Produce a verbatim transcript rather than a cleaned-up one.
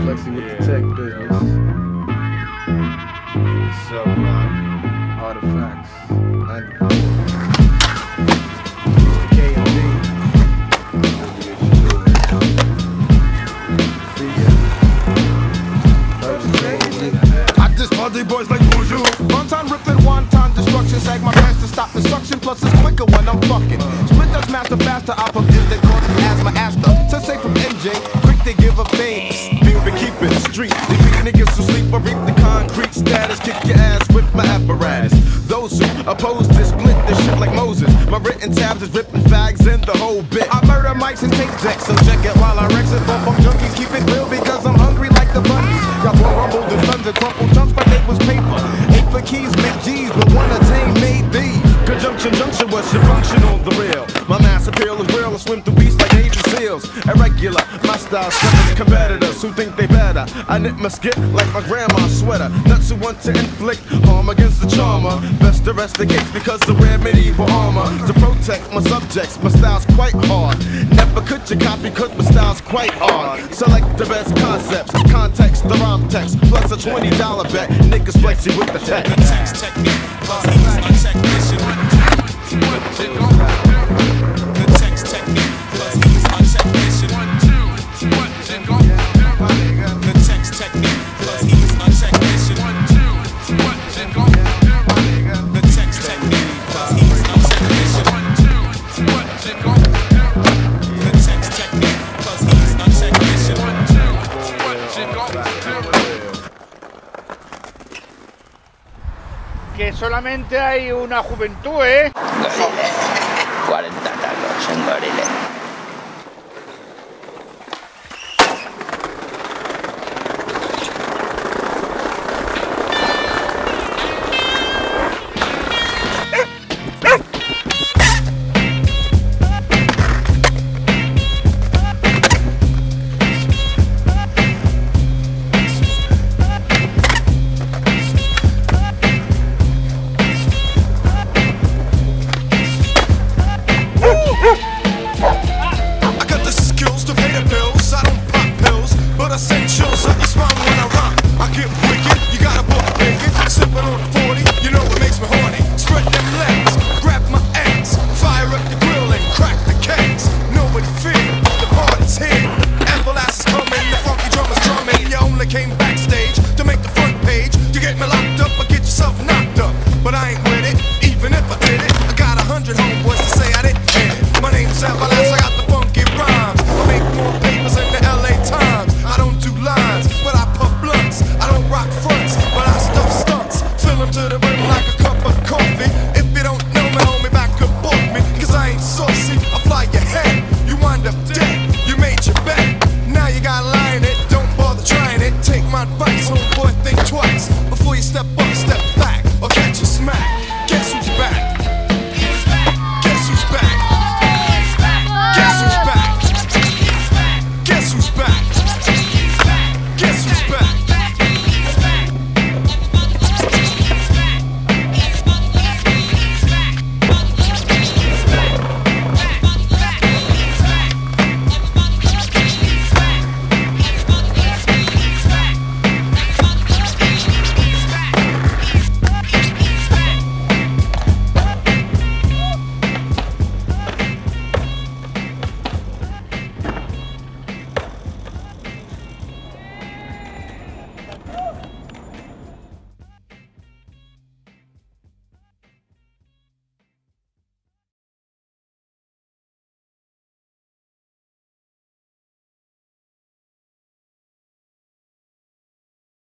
Flexing with the tech business. So, uh, artifacts. K and B. I just party boys like bonjour. One time ripping, one time destruction. Sag my pants to stop destruction. Plus it's quicker when I'm fucking. Split does master faster. I perfume that causes asthma after. Sensei from M J, quick to give a fame. Feel to keep it street. They beat niggas who sleep or reap the concrete status. Kick your ass with my apparatus. Those who oppose this split this shit like Moses. My written tabs is ripping fags in the whole bit. I murder mics and tape decks, so check it while I wreck it. Bump up junkies, keep it real because I'm hungry like the bunnies. Got more rumbled and thunder, crumpled chunks like they was paper. Eight for keys, make G's, but one attain made these. Conjunction junction was your function on the rail. My mass appeal is real, I swim through beasts like Navy SEALs. Irregular, my style suffers competitors who think they better. I knit my skit like my grandma's sweater. Nuts who want to inflict harm against the charmer. Best to rest the case because the rare medieval armor. To protect my subjects, my style's quite hard. Never could you copy cause my style's quite hard. Select the best concepts, context, the rhyme text. Plus a twenty dollar bet, niggas flexing with the tech. The text technique, cause he's a technician. The text technique, cause he's a technician. The text technique, cause he's a technician. The text technique, cause he's a technician. The text technique, cause he's a technician. Que solamente hay una juventud, ¿eh? Goriles, cuarenta tacos en Goriles.